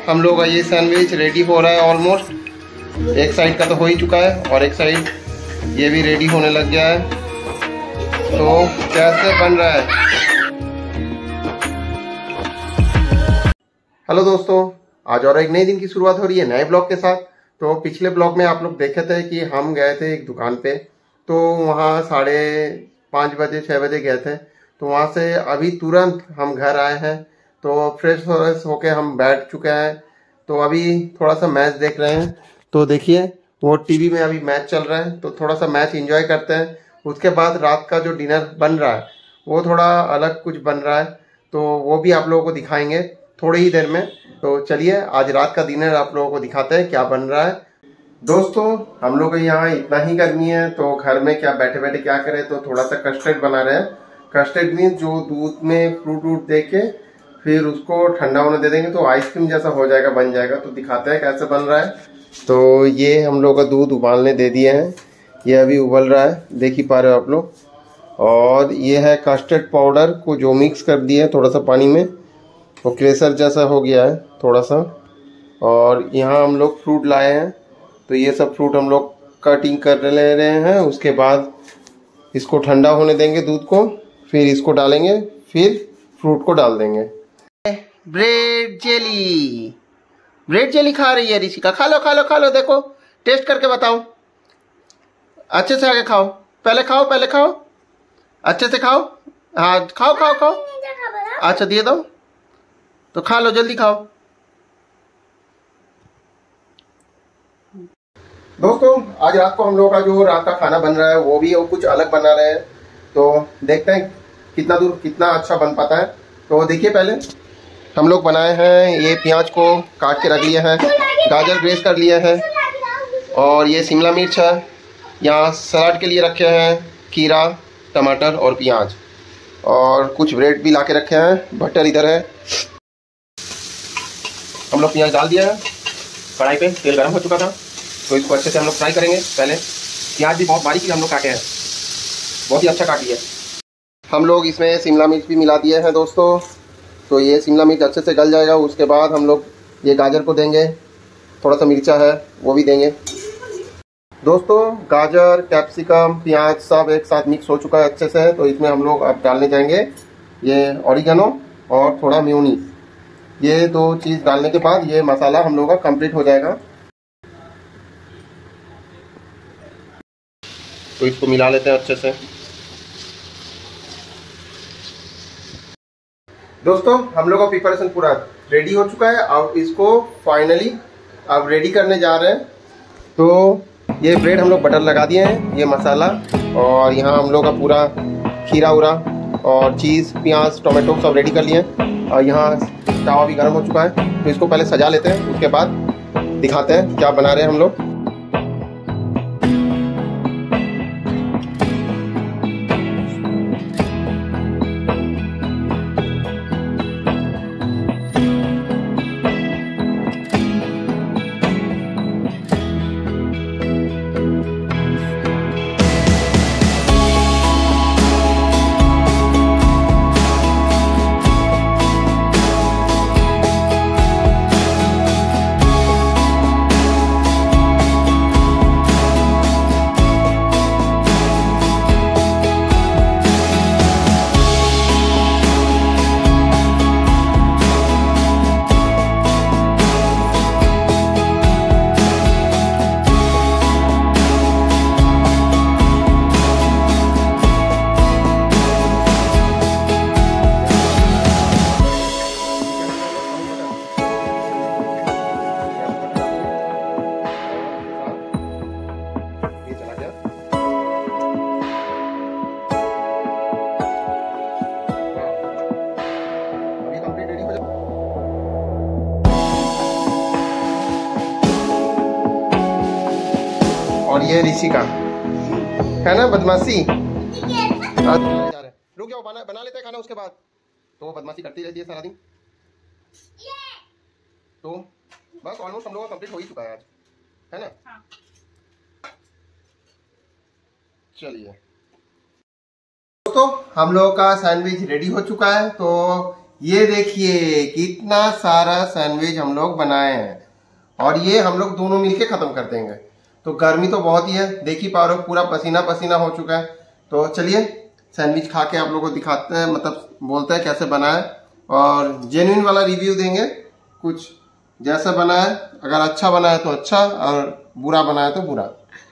हम लोग का ये सैंडविच रेडी हो रहा है ऑलमोस्ट। एक साइड का तो हो ही चुका है और एक साइड ये भी रेडी होने लग गया है। तो कैसे बन रहा है? हेलो दोस्तों, आज और एक नए दिन की शुरुआत हो रही है नए ब्लॉग के साथ। तो पिछले ब्लॉग में आप लोग देखे थे कि हम गए थे एक दुकान पे, तो वहाँ 5:30 बजे 6 बजे गए थे। तो वहाँ से अभी तुरंत हम घर आए हैं, तो फ्रेश होके हम बैठ चुके हैं। तो अभी थोड़ा सा मैच देख रहे हैं। तो देखिए वो टीवी में अभी मैच चल रहा है, तो थोड़ा सा मैच एंजॉय करते हैं। उसके बाद रात का जो डिनर बन रहा है वो थोड़ा अलग कुछ बन रहा है, तो वो भी आप लोगों को दिखाएंगे थोड़ी ही देर में। तो चलिए आज रात का डिनर आप लोगों को दिखाते हैं क्या बन रहा है। दोस्तों हम लोग यहाँ इतना ही गर्मी है, तो घर में क्या बैठे बैठे क्या करें, तो थोड़ा सा कस्टर्ड बना रहे हैं। कस्टर्ड मीन्स जो दूध में फ्रूट वूट दे के फिर उसको ठंडा होने दे देंगे तो आइसक्रीम जैसा हो जाएगा, बन जाएगा। तो दिखाते हैं कैसे बन रहा है। तो ये हम लोग का दूध उबालने दे दिए हैं, ये अभी उबल रहा है, देख ही पा रहे हो आप लोग। और ये है कस्टर्ड पाउडर को जो मिक्स कर दिया है थोड़ा सा पानी में, वो क्रेसर जैसा हो गया है थोड़ा सा। और यहाँ हम लोग फ्रूट लाए हैं, तो ये सब फ्रूट हम लोग कटिंग कर ले रहे हैं। उसके बाद इसको ठंडा होने देंगे दूध को, फिर इसको डालेंगे, फिर फ्रूट को डाल देंगे। ब्रेड जेली, ब्रेड जेली खा रही है ऋषिका। खा लो खा लो खा लो, देखो टेस्ट करके बताओ। अच्छे से आगे खाओ, पहले खाओ, पहले खाओ, अच्छे से खाओ। हाँ खाओ खाओ खाओ। अच्छा दिए दो, तो खा लो, जल्दी खाओ। दोस्तों आज रात को हम लोगों का जो रात का खाना बन रहा है वो भी कुछ अलग बना रहे हैं, तो देखते हैं कितना दूर कितना अच्छा बन पाता है। तो देखिए पहले हम लोग बनाए हैं, ये प्याज को काट के रख लिया है, गाजर ग्रेस कर लिया है, और ये शिमला मिर्च है। यहाँ सलाद के लिए रखे हैं खीरा, टमाटर और प्याज, और कुछ ब्रेड भी ला के रखे हैं। बटर इधर है। हम लोग प्याज डाल दिया है कढ़ाई पे, तेल गर्म हो चुका था, तो इसको अच्छे से हम लोग फ्राई करेंगे। पहले प्याज भी बहुत बारीक हम लोग काटे हैं, बहुत ही अच्छा काट लिया। हम लोग इसमें शिमला मिर्च भी मिला दिए हैं दोस्तों, तो ये शिमला मिर्च अच्छे से गल जाएगा। उसके बाद हम लोग ये गाजर को देंगे, थोड़ा सा मिर्चा है वो भी देंगे। दोस्तों गाजर, कैप्सिकम, प्याज सब एक साथ मिक्स हो चुका है अच्छे से, तो इसमें हम लोग अब डालने जाएंगे ये ऑरिगेनो और थोड़ा मेयोनीज। ये दो चीज़ डालने के बाद ये मसाला हम लोग का कंप्लीट हो जाएगा। तो इसको मिला लेते हैं अच्छे से। दोस्तों हम लोग का प्रिपरेशन पूरा रेडी हो चुका है। अब इसको फाइनली अब रेडी करने जा रहे हैं। तो ये ब्रेड हम लोग बटर लगा दिए हैं, ये मसाला, और यहाँ हम लोग का पूरा खीरा उरा और चीज़, प्याज, टोमेटो सब रेडी कर लिए हैं। और यहाँ तवा भी गर्म हो चुका है, तो इसको पहले सजा लेते हैं, उसके बाद दिखाते हैं क्या बना रहे हैं हम लोग। और ये ऋषिका है ना बदमाशी। रुक जाओ, बना लेते हैं खाना उसके बाद। तो वो बदमाशी करती रहती है सारा दिन। तो बस ऑलमोस्ट हम लोग का कंप्लीट हो ही चुका है आज, है ना? हाँ। चलिए दोस्तों हम लोग का सैंडविच रेडी हो चुका है। तो ये देखिए कितना सारा सैंडविच हम लोग बनाए हैं और ये हम लोग दोनों मिलके खत्म कर देंगे। तो गर्मी तो बहुत ही है, देख ही पा रहे हो पूरा पसीना पसीना हो चुका है। तो चलिए सैंडविच खा के आप लोगों को दिखाते हैं, मतलब बोलते हैं कैसे बना है और जेन्युइन वाला रिव्यू देंगे। कुछ जैसा बना है, अगर अच्छा बना है तो अच्छा और बुरा बना है तो बुरा।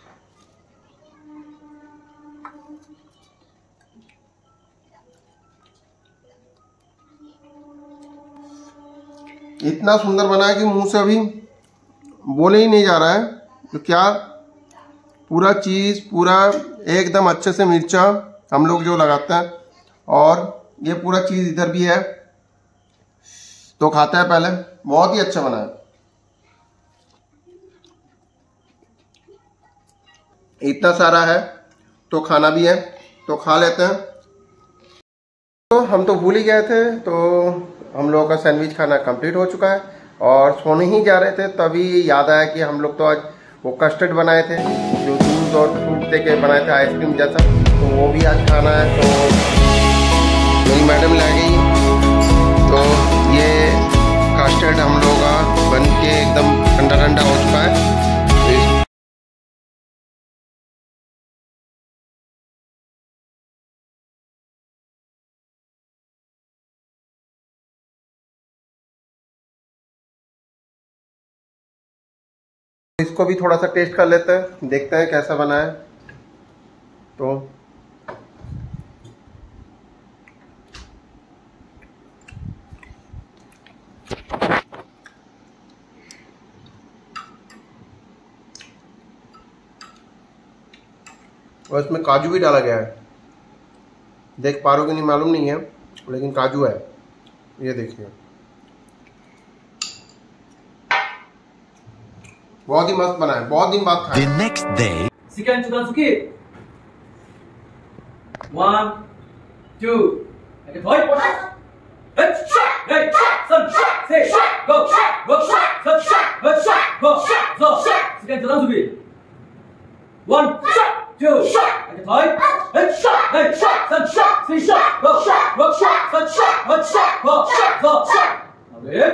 इतना सुंदर बना है कि मुंह से अभी बोले ही नहीं जा रहा है। तो क्या पूरा चीज पूरा एकदम अच्छे से मिर्चा हम लोग जो लगाते हैं और ये पूरा चीज इधर भी है। तो खाते हैं पहले, बहुत ही अच्छा बना है। इतना सारा है तो खाना भी है, तो खा लेते हैं। तो हम तो भूल ही गए थे, तो हम लोगों का सैंडविच खाना कंप्लीट हो चुका है और सोने ही जा रहे थे तभी याद आया कि हम लोग तो आज वो कस्टर्ड बनाए थे जो दूध और फ्रूट दे के बनाए थे आइसक्रीम जैसा, तो वो भी आज खाना है। तो मेरी मैडम ला गई, तो ये कस्टर्ड हम लोग का बन के एकदम ठंडा ठंडा हो चुका है। इसको भी थोड़ा सा टेस्ट कर लेते हैं, देखते हैं कैसा बना है। तो और इसमें काजू भी डाला गया है, देख पा रहे हो कि नहीं मालूम नहीं है, लेकिन काजू है। ये देखिए बहुत ही मस्त बना है, बहुत दिन बाद खाया। The next day. Sekian Chukansuki. 1, 2. Okay, boy. Hey, hey, son, say, go, go, son, go, go. Sekian Chukansuki. 1, 2. Okay, boy. Hey, hey, son, say, go, go, son, go, go. Okay.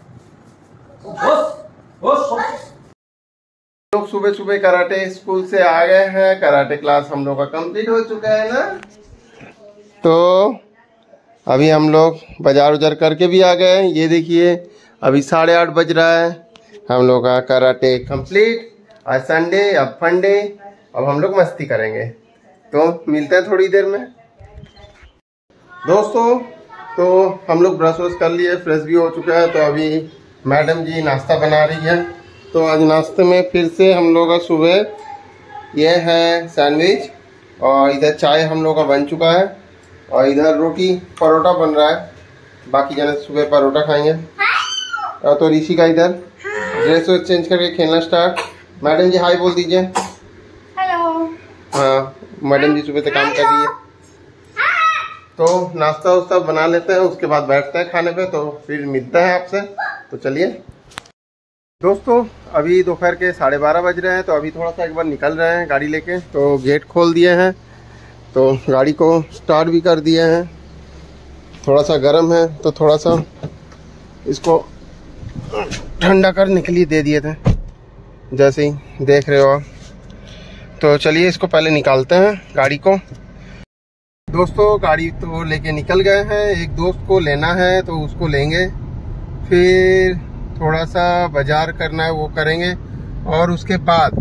Boss. लोग सुबह सुबह karate school से आ गए हैं, karate class हम लोग का complete हो चुका है ना। तो अभी हम लोग बाजार उजार करके भी आ गए हैं। ये देखिए अभी 8:30 बज रहा है, हम लोग का कराटे कंप्लीट। आज संडे, अब फंडे, अब हम लोग मस्ती करेंगे। तो मिलते हैं थोड़ी देर में दोस्तों। तो हम लोग ब्रश वश कर लिए, फ्रेश भी हो चुका है। तो अभी मैडम जी नाश्ता बना रही है। तो आज नाश्ते में फिर से हम लोग का सुबह ये है सैंडविच और इधर चाय हम लोग का बन चुका है और इधर रोटी परोठा बन रहा है। बाकी जने सुबह परोठा खाएंगे। और तो ऋषि का इधर ड्रेस वेस चेंज करके खेलना स्टार्ट। मैडम जी हाय बोल दीजिए। हेलो। हाँ, मैडम जी सुबह से काम कर रही है। तो नाश्ता वास्ता बना लेते हैं, उसके बाद बैठते हैं खाने पे। तो फिर मिलते हैं आपसे। तो चलिए दोस्तों, अभी दोपहर के 12:30 बज रहे हैं। तो अभी थोड़ा सा एक बार निकल रहे हैं गाड़ी लेके। तो गेट खोल दिए हैं, तो गाड़ी को स्टार्ट भी कर दिए हैं। थोड़ा सा गर्म है तो थोड़ा सा इसको ठंडा करने के लिए दे दिए थे, जैसे ही देख रहे हो आप। तो चलिए इसको पहले निकालते हैं गाड़ी को। दोस्तों गाड़ी तो लेके निकल गए हैं, एक दोस्त को लेना है तो उसको लेंगे, फिर थोड़ा सा बाजार करना है वो करेंगे और उसके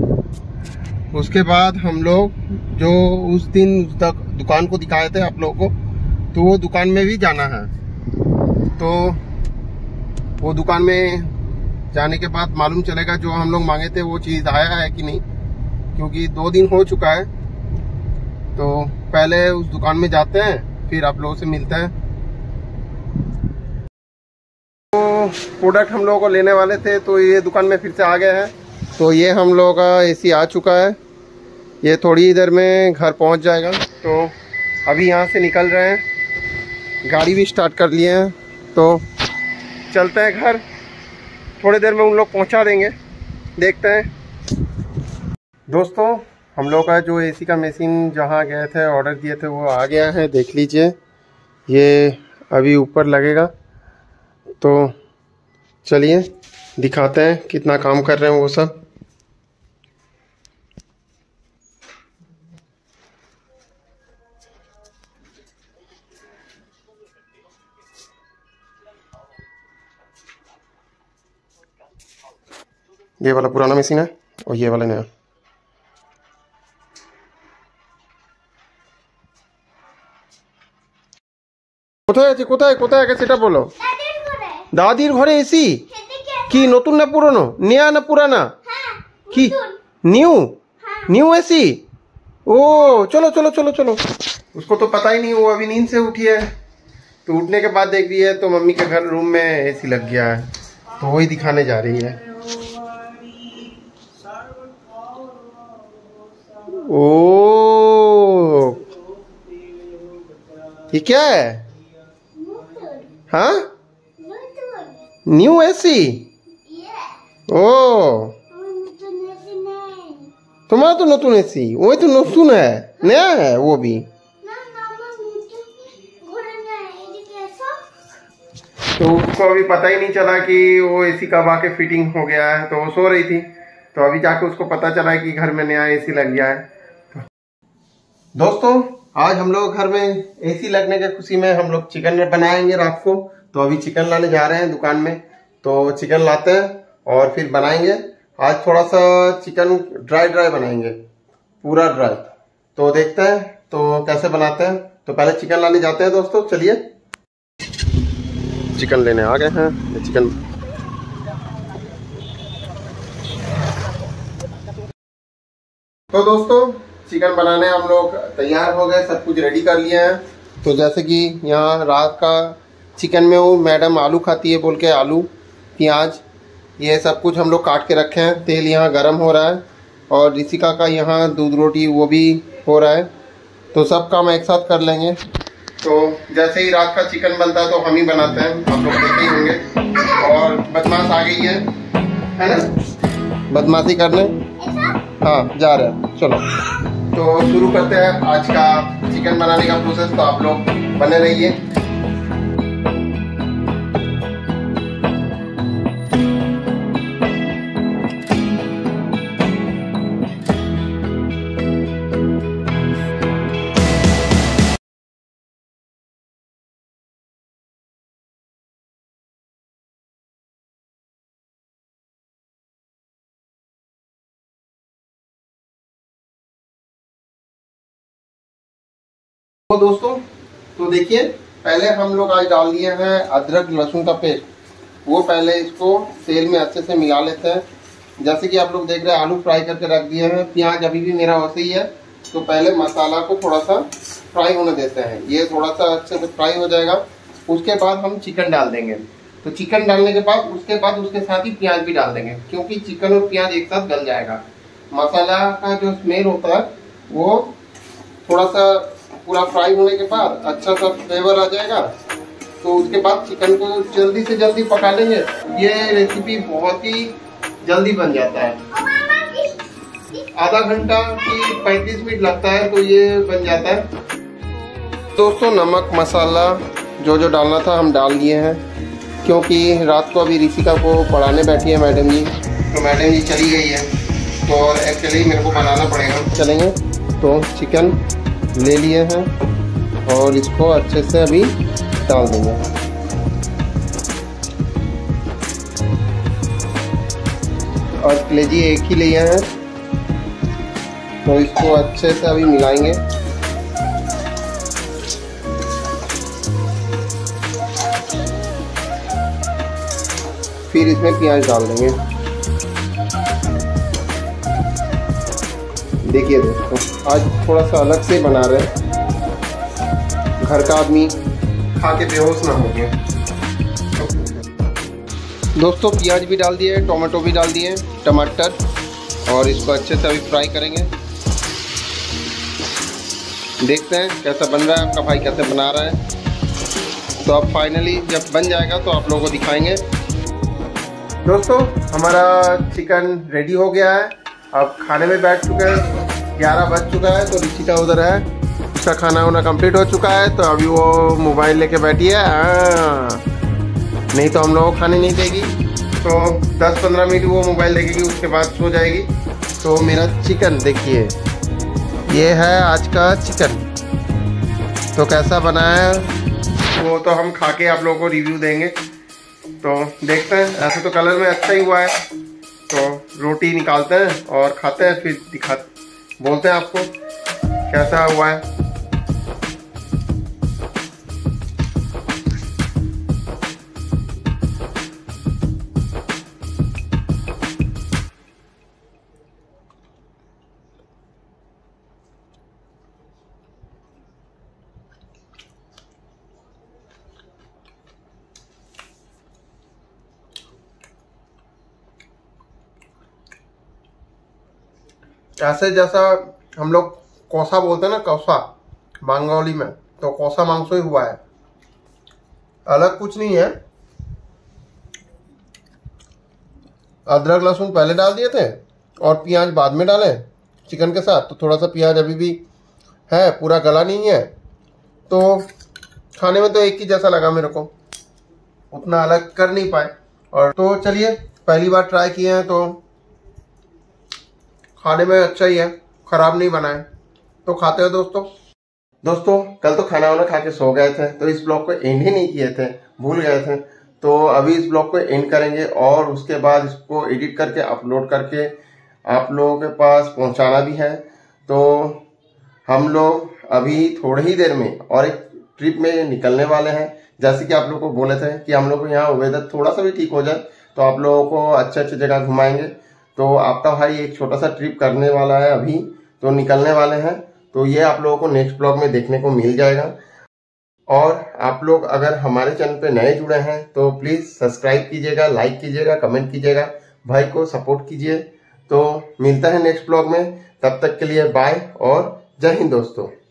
बाद हम लोग जो उस दिन दुकान को दिखाए थे आप लोगों को, तो वो दुकान में भी जाना है। तो वो दुकान में जाने के बाद मालूम चलेगा जो हम लोग मांगे थे वो चीज़ आया है कि नहीं, क्योंकि 2 दिन हो चुका है। तो पहले उस दुकान में जाते हैं, फिर आप लोगों से मिलते हैं। तो प्रोडक्ट हम लोगों को लेने वाले थे, तो ये दुकान में फिर से आ गए हैं। तो ये हम लोगों का एसी आ चुका है, ये थोड़ी ही देर में घर पहुंच जाएगा। तो अभी यहाँ से निकल रहे हैं, गाड़ी भी स्टार्ट कर लिए हैं। तो चलते हैं घर, थोड़ी देर में उन लोग पहुँचा देंगे, देखते हैं। दोस्तों हम लोग का जो एसी का मशीन जहाँ गए थे ऑर्डर दिए थे वो आ गया है, देख लीजिए। ये अभी ऊपर लगेगा तो चलिए दिखाते हैं कितना काम कर रहे हैं वो सब। ये वाला पुराना मशीन है और ये वाला नया। কোথায় আগে সেটা বলো। দাদির ঘরে এসি কি নতুন না পুরনো, নয়া না पुराना কি न्यू एसी। ओ चलो चलो चलो चलो। उसको तो पता ही नहीं, वो अभी नींद से उठी है, तो उठने के बाद देख रही है तो मम्मी के घर रूम में एसी लग गया है, तो वही दिखाने जा रही है। ओ ये क्या है? हाँ न्यू एसी। ओ तुम्हारा तो नतून एसी, वही तो नतून है, नया है वो भी। तो उसको अभी पता ही नहीं चला कि वो एसी कब आके फिटिंग हो गया है, तो वो सो रही थी, तो अभी जाके उसको पता चला कि घर में नया एसी लग गया है। दोस्तों आज हम लोग घर में एसी लगने के खुशी में हम लोग चिकन बनाएंगे रात को, तो अभी चिकन लाने जा रहे हैं दुकान में, तो चिकन लाते हैं और फिर बनाएंगे। आज थोड़ा सा चिकन ड्राई बनाएंगे, पूरा ड्राई, तो देखते हैं तो कैसे बनाते हैं। तो पहले चिकन लाने जाते हैं दोस्तों, चलिए। चिकन लेने आ गए हैं, चिकन तो दोस्तों चिकन बनाने हम लोग तैयार हो गए, सब कुछ रेडी कर लिए हैं। तो जैसे कि यहाँ रात का चिकन में वो मैडम आलू खाती है बोल के आलू प्याज ये सब कुछ हम लोग काट के रखे हैं। तेल यहाँ गरम हो रहा है और ऋषिका का यहाँ दूध रोटी वो भी हो रहा है, तो सब काम एक साथ कर लेंगे। तो जैसे ही रात का चिकन बनता है तो हम ही बनाते हैं, आप लोग देखे ही होंगे। और बदमाश आ गई है ना, बदमाशी करने। हाँ जा रहे हैं, चलो तो शुरू करते हैं आज का चिकन बनाने का प्रोसेस। तो आप लोग बने रहिए। तो दोस्तों तो देखिए पहले हम लोग आज डाल दिए हैं अदरक लहसुन का पेस्ट, वो पहले इसको तेल में अच्छे से मिला लेते हैं। जैसे कि आप लोग देख रहे हैं आलू फ्राई करके रख दिए हैं, प्याज अभी भी मेरा वैसे ही है। तो पहले मसाला को थोड़ा सा फ्राई होने देते हैं, ये थोड़ा सा अच्छे से फ्राई हो जाएगा, उसके बाद हम चिकन डाल देंगे। तो चिकन डालने के बाद उसके साथ ही प्याज भी डाल देंगे, क्योंकि चिकन और प्याज एक साथ गल जाएगा। मसाला का जो स्मेल होता है वो थोड़ा सा पूरा फ्राई होने के बाद अच्छा सा फ्लेवर आ जाएगा। तो उसके बाद चिकन को जल्दी से जल्दी पका लेंगे। ये रेसिपी बहुत ही जल्दी बन जाता है, आधा घंटा की 35 मिनट लगता है, तो ये बन जाता है। दोस्तों नमक मसाला जो डालना था हम डाल दिए हैं, क्योंकि रात को अभी ऋषिका को पढ़ाने बैठी है मैडम जी, तो मैडम जी चली गई है, तो एक्चुअली मेरे को बनाना पड़ेगा। चलेंगे तो चिकन ले लिए हैं और इसको अच्छे से अभी डाल देंगे। और कलेजी एक ही लिए हैं, तो इसको अच्छे से अभी मिलाएंगे। फिर इसमें प्याज डाल देंगे। देखिए दोस्तों आज थोड़ा सा अलग से बना रहे हैं, घर का आदमी खा के बेहोश ना हो गया। दोस्तों प्याज भी डाल दिए, टमाटो भी डाल दिए, टमाटर, और इसको अच्छे से अभी फ्राई करेंगे। देखते हैं कैसा बन रहा है, आपका भाई कैसे बना रहा है। तो अब फाइनली जब बन जाएगा तो आप लोगों को दिखाएंगे। दोस्तों हमारा चिकन रेडी हो गया है, अब खाने में बैठ चुके हैं, 11 बज चुका है। तो ऋषिका उधर है, उसका खाना वाना कंप्लीट हो चुका है, तो अभी वो मोबाइल लेके बैठी है। नहीं तो हम लोगों को खाने नहीं देगी। तो 10-15 मिनट वो मोबाइल देखेगी, उसके बाद सो जाएगी। तो मेरा चिकन देखिए, ये है आज का चिकन। तो कैसा बना है वो तो हम खा के आप लोगों को रिव्यू देंगे। तो देखते हैं, ऐसे तो कलर में अच्छा ही हुआ है। तो रोटी निकालते हैं और खाते हैं, फिर बोलते हैं आपको कैसा हुआ है। ऐसे जैसा हम लोग कौसा बोलते हैं ना, कौसा बंगाली में, तो कौसा मांसो ही हुआ है, अलग कुछ नहीं है। अदरक लहसुन पहले डाल दिए थे और प्याज बाद में डाले चिकन के साथ। तो थोड़ा सा प्याज अभी भी है, पूरा गला नहीं है। तो खाने में तो एक ही जैसा लगा मेरे को, उतना अलग कर नहीं पाए। और तो चलिए, पहली बार ट्राई किए हैं तो खाने में अच्छा ही है, खराब नहीं बना है। तो खाते हैं दोस्तों कल तो खाना वाना खा के सो गए थे, तो इस ब्लॉग को एंड ही नहीं किए थे, भूल गए थे। तो अभी इस ब्लॉग को एंड करेंगे और उसके बाद इसको एडिट करके अपलोड करके आप लोगों के पास पहुंचाना भी है। तो हम लोग अभी थोड़ी ही देर में और एक ट्रिप में निकलने वाले हैं। जैसे कि आप लोगों को बोले थे कि हम लोग को यहाँ वेदर थोड़ा सा भी ठीक हो जाए तो आप लोगों को अच्छे जगह घुमाएंगे। तो आपका भाई एक छोटा सा ट्रिप करने वाला है अभी, तो निकलने वाले हैं। तो ये आप लोगों को नेक्स्ट ब्लॉग में देखने को मिल जाएगा। और आप लोग अगर हमारे चैनल पे नए जुड़े हैं तो प्लीज सब्सक्राइब कीजिएगा, लाइक कीजिएगा, कमेंट कीजिएगा, भाई को सपोर्ट कीजिए। तो मिलता है नेक्स्ट ब्लॉग में, तब तक के लिए बाय और जय हिंद दोस्तों।